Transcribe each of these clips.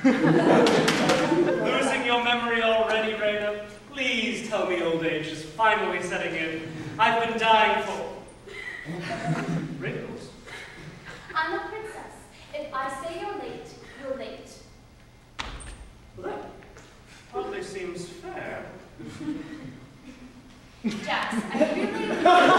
Losing your memory already, Raina? Please tell me old age is finally setting in. I've been dying for... wrinkles. I'm a princess. If I say you're late, you're late. Well, that hardly seems fair. Jax, I really...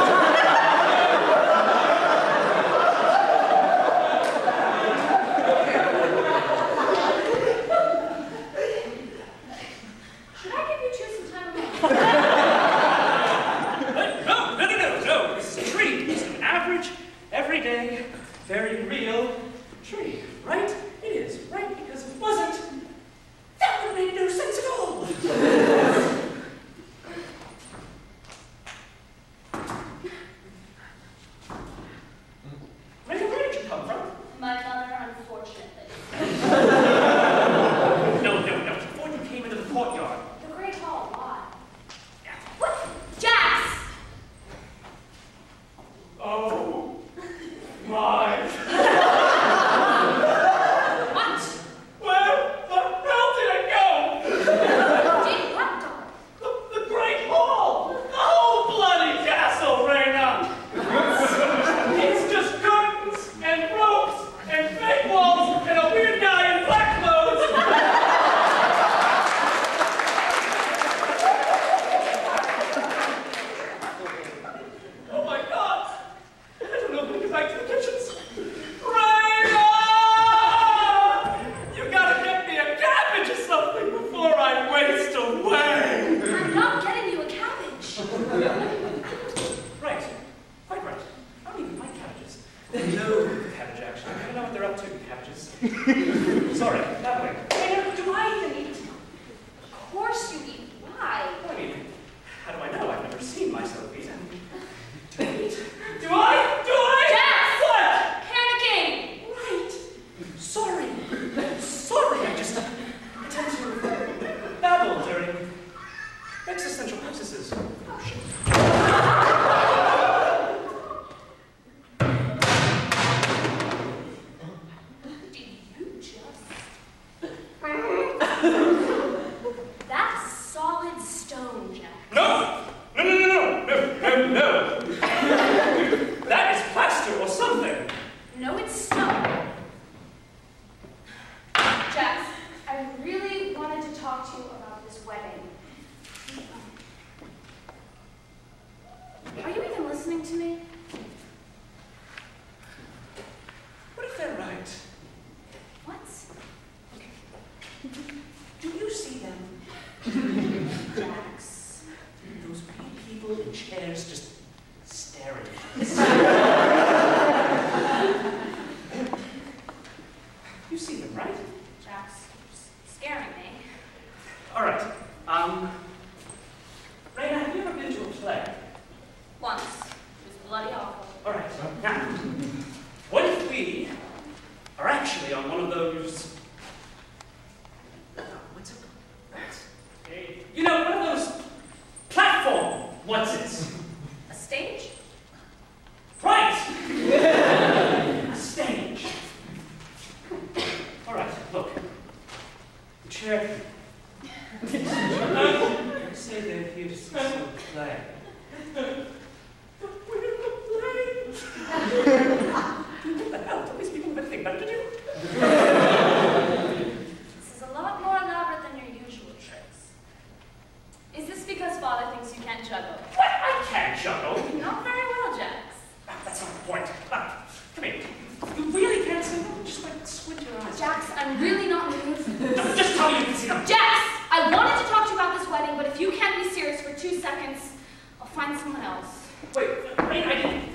Should I give you two some time away? No. This is a tree. It's an average, everyday, very real tree, right? It is, right? Because if it wasn't, that would make no sense at all. Where did you come from? My mother, unfortunately. No. Before you came into the courtyard. The Great Hall, why? What? Jax! Oh, my. What? Where the hell did it go? Did what go? The Great Hall! The whole bloody castle, Raina! It's just curtains and ropes and fake walls and a weird guy in black clothes! Oh my God! I don't know how to get back to the kitchens. Raina! You gotta get me a cabbage or something before I waste away! I'm not getting you a cabbage. Right. Quite right. I don't even like cabbages. No cabbage, actually. I don't know what they're up to, cabbages. Sorry, that way. Do I even eat? Of course you eat. Why? I mean, how do I know? I've never seen myself eat. Do I eat? Do I? Jax! What? Panicking! Right. Sorry. I just tend to babble during existential processes. Oh, shit. Did you just... That's solid stone, Jax. No! That is plaster or something. No, it's stone. Jax, I really wanted to talk to you about this wedding. Are you even listening to me? What if they're right? What? Do you see them? Jax. Those people in chairs just staring at us. You see them, right? Jax, you're scaring me. All right. Raina, have you ever been to a play? Once. It was bloody awful. All right. Now, what if we are actually on one of those... What's it called? You know, one of those platform what's-its. A stage? Right! A stage. All right, look. The chair. I say they're here to see some play. We're in the play! What the hell? Don't these people have anything better to do? This is a lot more elaborate than your usual tricks. Is this because Father thinks you can't juggle? What? I can't juggle. Not very well, Jax. That's not the point. Come here. You really can't see them? Just like squint your eyes. Jax, I'm really not in the mood for this. No, just tell me you can see them. Jax! I wanted to talk to you about this wedding, but if you can't be serious for 2 seconds, I'll find someone else. Wait, I didn't...